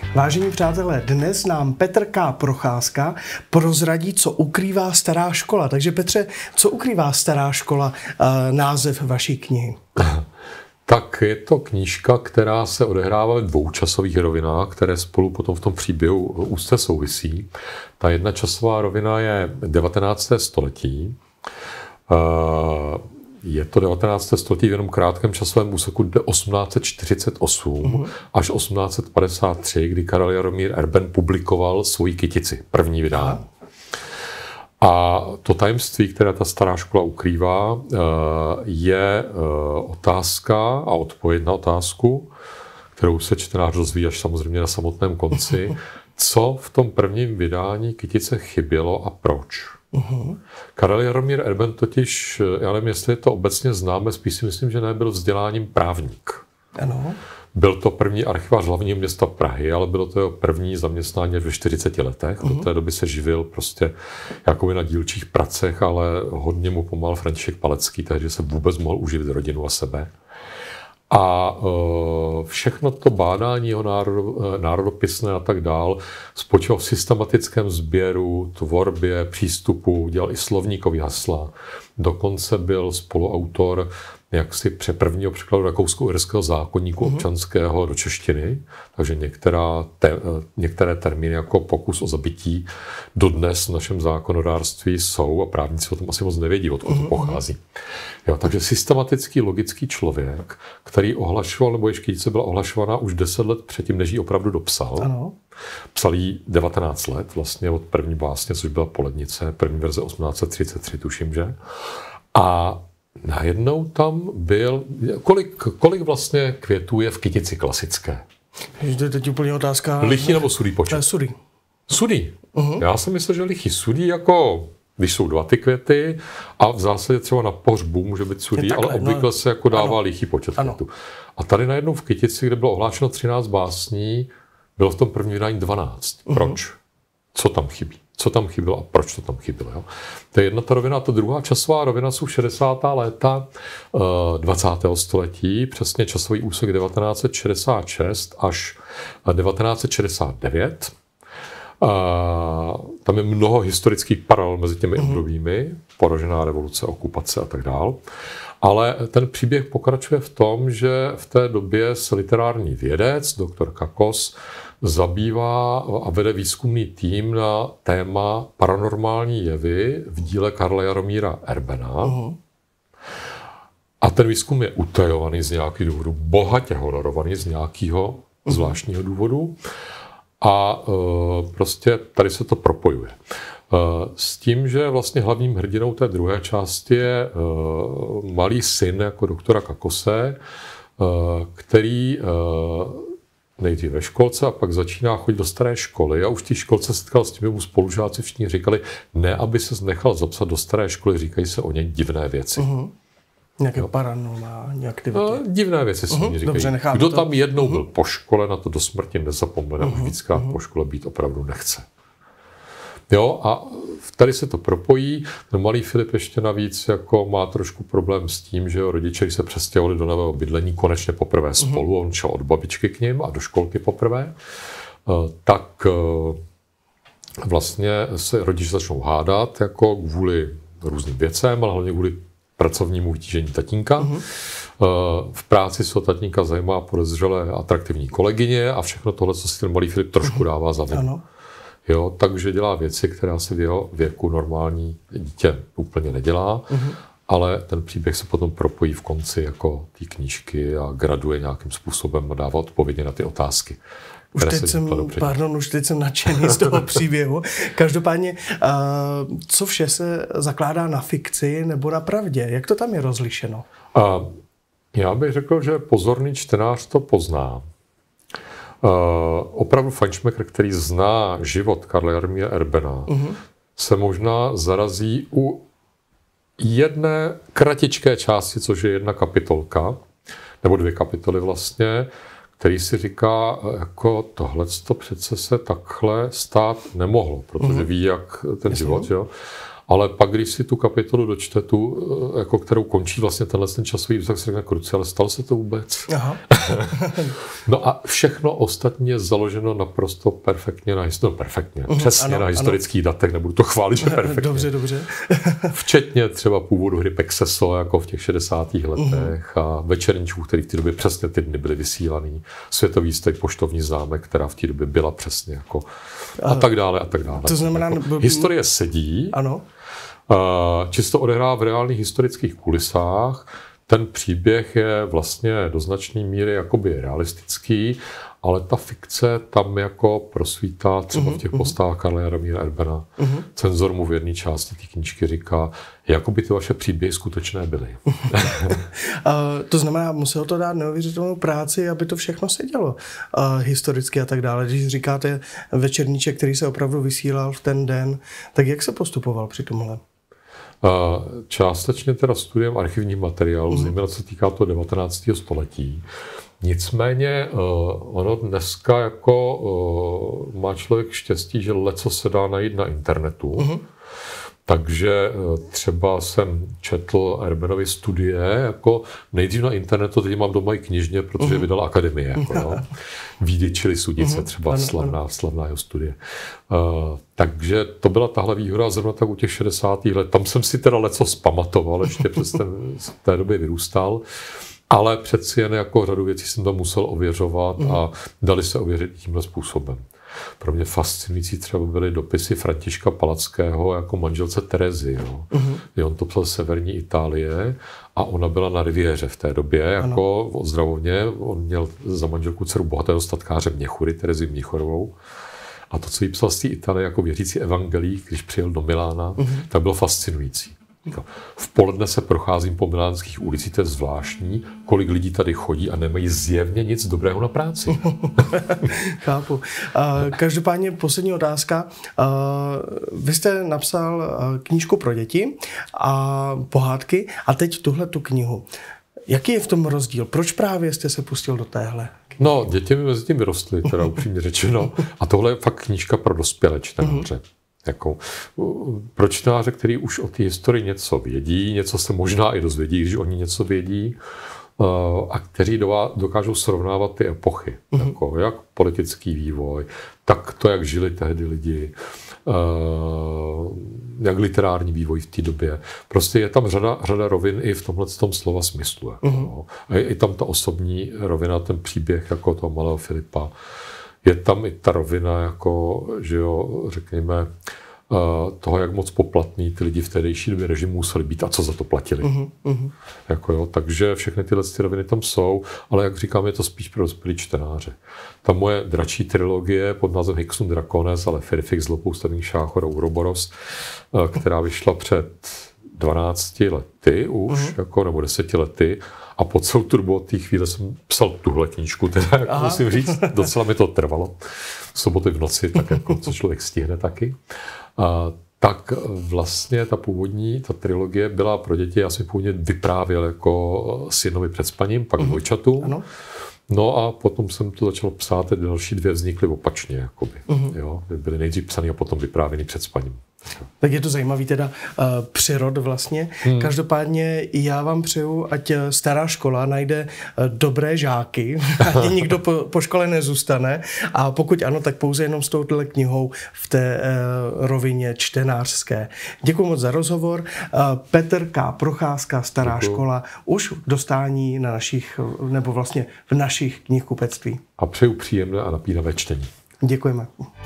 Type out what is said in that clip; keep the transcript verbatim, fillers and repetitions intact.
Vážení přátelé, dnes nám Petr K. Procházka prozradí, co ukrývá Stará škola. Takže Petře, co ukrývá Stará škola, název vaší knihy? Tak je to knížka, která se odehrává v dvou časových rovinách, které spolu potom v tom příběhu úzce souvisí. Ta jedna časová rovina je devatenácté století. Je to devatenácté století v jenom krátkém časovém úseku osmnáct set čtyřicet osm mm. až osmnáct set padesát tři, kdy Karel Jaromír Erben publikoval svoji Kytici, první vydání. A to tajemství, které ta Stará škola ukrývá, je otázka a odpověď na otázku, kterou se čtenář dozví až samozřejmě na samotném konci, co v tom prvním vydání Kytice chybělo a proč. Uhum. Karel Jaromír Erben totiž, já nevím, jestli je to obecně známe, spíš si myslím, že nebyl vzděláním právník. Ano. Byl to první archivář hlavního města Prahy, ale bylo to jeho první zaměstnání ve čtyřiceti letech. Uhum. Do té doby se živil prostě jakoby na dílčích pracech, ale hodně mu pomáhal František Palecký, takže se vůbec mohl uživit rodinu a sebe. A všechno to bádání jeho národopisné a tak dál spočívalo v systematickém sběru, tvorbě, přístupu, dělal i slovníkový hasla. Dokonce byl spoluautor jaksi prvního překladu rakousko-uherského zákoníku mm-hmm. občanského do češtiny, takže některá te, některé termíny jako pokus o zabití dodnes v našem zákonodárství jsou a právníci o tom asi moc nevědí, odkud mm-hmm. to pochází. Jo, takže systematický, logický člověk, který ohlašoval, nebo ještě Kytice byla ohlašovaná už deset let předtím, než ji opravdu dopsal. Ano. Psal jí devatenáct let, vlastně od první básně, což byla Polednice, první verze osmnáct set třicet tři, tuším, že. A najednou tam byl, kolik, kolik vlastně květů je v Kytici klasické? To je teď úplně otázka. Lichý nebo sudý počet? Ne, sudý. Sudý. Uh-huh. Já jsem myslel, že lichý. Sudý jako, když jsou dva ty květy a v zásadě třeba na pohřbu může být sudý, takhle, ale obvykle no, se jako dává ano, lichý počet ano. květů. A tady najednou v Kytici, kde bylo ohlášeno třináct básní, bylo v tom první vydání dvanáct. Uh-huh. Proč? Co tam chybí? Co tam chybělo a proč to tam chybělo. Jo? To je jedna ta rovina. A ta druhá časová rovina jsou šedesátá léta dvacátého století, přesně časový úsek devatenáct set šedesát šest až devatenáct set šedesát devět. A tam je mnoho historických paralel mezi těmi mm-hmm. obdobími, poražená revoluce, okupace a tak dál. Ale ten příběh pokračuje v tom, že v té době se literární vědec, doktor Kakos, zabývá a vede výzkumný tým na téma paranormální jevy v díle Karla Jaromíra Erbena. Uh-huh. A ten výzkum je utajovaný z nějakého důvodu, bohatě honorovaný z nějakého uh-huh. zvláštního důvodu. A uh, prostě tady se to propojuje. Uh, s tím, že vlastně hlavním hrdinou té druhé části je uh, malý syn jako doktora Kakose, uh, který uh, nejdřív ve školce a pak začíná chodit do staré školy a už v té školce setkal s těmi mu spolužáci, všichni říkali, ne, aby se nechal zapsat do staré školy, říkají se o něj divné věci. Uh-huh. Nějaké paranormální aktivity. No, divné věci se uh-huh. říkají. Dobře, kdo to... tam jednou uh-huh. byl po škole, na to do smrti nezapomene, uh-huh. už víckrát uh-huh. po škole být opravdu nechce. Jo, a tady se to propojí. No, malý Filip ještě navíc jako má trošku problém s tím, že jeho rodiče, se přestěhovali do nového bydlení konečně poprvé spolu, mm-hmm. on šel od babičky k nim a do školky poprvé, tak vlastně se rodiče začnou hádat jako kvůli různým věcem, ale hlavně kvůli pracovnímu vytížení tatínka. Mm-hmm. V práci se o tatínka zajímá podezřelé atraktivní kolegyně a všechno tohle, co si ten malý Filip trošku dává za vinu. Jo, takže dělá věci, která si v jeho věku normální dítě úplně nedělá, mm-hmm. ale ten příběh se potom propojí v konci jako té knížky a graduje nějakým způsobem a dává odpovědi na ty otázky. Už teď, jsem, pardon, už teď jsem nadšený z toho příběhu. Každopádně, uh, co vše se zakládá na fikci nebo na pravdě? Jak to tam je rozlišeno? Uh, já bych řekl, že pozorný čtenář to pozná. Uh, opravdu fajnšmekr, který zná život Karla Jaromíra Erbena, uh-huh. se možná zarazí u jedné kratičké části, což je jedna kapitolka, nebo dvě kapitoly vlastně, který si říká, jako tohleto přece se takhle stát nemohlo, protože uh-huh. ví, jak ten Jasně. život, jo. Ale pak, když si tu kapitolu dočte, tu, jako kterou končí vlastně tenhle ten časový úsek, se řekne kruci, ale stalo se to vůbec? Aha. No a všechno ostatně je založeno naprosto perfektně na, no perfektně, uh-huh, přesně ano, na historických ano. datech, nebudu to chválit, že perfektně. Dobře, dobře. Včetně třeba původu hry Pexeso, jako v těch šedesátých letech uh-huh. a večerníčků, který v té době přesně ty dny byly vysílaný, světový stek, poštovní zámek, která v té době byla přesně jako a tak dále a tak dále. To znamená, jako, historie sedí, ano. Uh, čisto odehrává v reálných historických kulisách. Ten příběh je vlastně do značné míry jakoby realistický, ale ta fikce tam jako prosvítá třeba uh-huh, v těch uh-huh. postavách Karla Jaromíra Erbena. Uh-huh. Cenzor mu v jedné části té knížky říká, jako by ty vaše příběhy skutečné byly. uh, to znamená, muselo to dát neuvěřitelnou práci, aby to všechno sedělo uh, historicky a tak dále. Když říkáte večerníček, který se opravdu vysílal v ten den, tak jak se postupoval při tomhle? Částečně teda studiem archivních materiálů, mm. zejména co týká toho devatenáctého století. Nicméně ono dneska jako má člověk štěstí, že leco se dá najít na internetu. Mm. Takže třeba jsem četl Erbenovy studie, jako nejdřív na internetu, teď mám doma i knižně, protože uh-huh. vydala akademie. Jako, no. Výdy, čili Sudice, uh-huh. třeba ano, slavná, ano. slavná jeho studie. Uh, takže to byla tahle výhoda zrovna tak u těch šedesátých let. Tam jsem si teda leco zpamatoval, ještě přes ten, v té době vyrůstal. Ale přeci jen jako řadu věcí jsem tam musel ověřovat uh-huh. a dali se ověřit tímhle způsobem. Pro mě fascinující třeba byly dopisy Františka Palackého jako manželce Terezy. Jo. Uh-huh. On to psal z severní Itálie a ona byla na riviéře v té době, jako v Ozdravovně. On měl za manželku dceru bohatého statkáře Měchury, Terezy Mnichorovou. A to, co jí psal z té Itálie jako věřící evangelík, když přijel do Milána, uh-huh. tak bylo fascinující. V poledne se procházím po milánských ulicích, to je zvláštní, kolik lidí tady chodí a nemají zjevně nic dobrého na práci. Chápu. Uh, každopádně poslední otázka. Uh, vy jste napsal uh, knížku pro děti a pohádky a teď tuhle tu knihu. Jaký je v tom rozdíl? Proč právě jste se pustil do téhle? No, děti mi mezi tím vyrostly, teda upřímně řečeno. A tohle je fakt knížka pro dospělé čtenáře. Uh-huh. Jako, pro čtenáře, který už o té historii něco vědí, něco se možná i dozvědí, když oni něco vědí, a kteří dokážou srovnávat ty epochy, mm-hmm. jako jak politický vývoj, tak to, jak žili tehdy lidi, jak literární vývoj v té době. Prostě je tam řada, řada rovin i v tomhle tom slova smyslu. Jako, mm-hmm. A je i tam ta osobní rovina, ten příběh jako toho malého Filipa. Je tam i ta rovina, jako, že jo, řekněme, toho, jak moc poplatný ty lidi v tehdejší době režimu museli být a co za to platili. Uh-huh. Jako, jo, takže všechny tyhle ty roviny tam jsou, ale jak říkám, je to spíš pro dospělí čtenáře. Ta moje dračí trilogie pod názvem Hixun Dracones, ale Ferifix, Zlopoustavný šáchor a Ouroboros, která vyšla před dvanácti lety už, uh-huh. jako, nebo deseti lety, a po celou tu dobu od té chvíle jsem psal tuhle knížku, teda, jako musím říct, docela mi to trvalo. V soboty v noci, tak jako, co člověk stihne taky. A, tak vlastně ta původní, ta trilogie byla pro děti, já jsem původně vyprávěl jako synovi před spaním, pak dvojčatům. Uh-huh. No a potom jsem to začal psát, ty další dvě vznikly opačně, jakoby. Uh-huh. Jo, byly nejdřív psaný a potom vyprávěný před spaním. Tak je to zajímavý teda uh, přírod vlastně. Hmm. Každopádně já vám přeju, ať stará škola najde uh, dobré žáky, ať nikdo po, po škole nezůstane a pokud ano, tak pouze jenom s touhle knihou v té uh, rovině čtenářské. Děkuji moc za rozhovor. Uh, Petr K. Procházka, Stará Děkuju. škola, už k dostání na našich, nebo vlastně v našich knihkupectví. A přeju příjemné a napínavé čtení. Děkujeme.